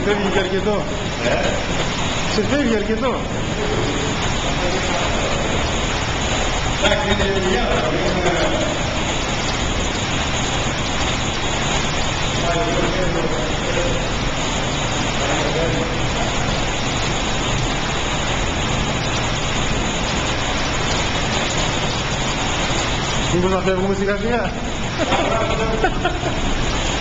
φεύγει και αρκετό. Σε φεύγει αρκετό. Εντάξει, είναι δουλειά. Μήπως να φεύγουμε σιγά σιγά.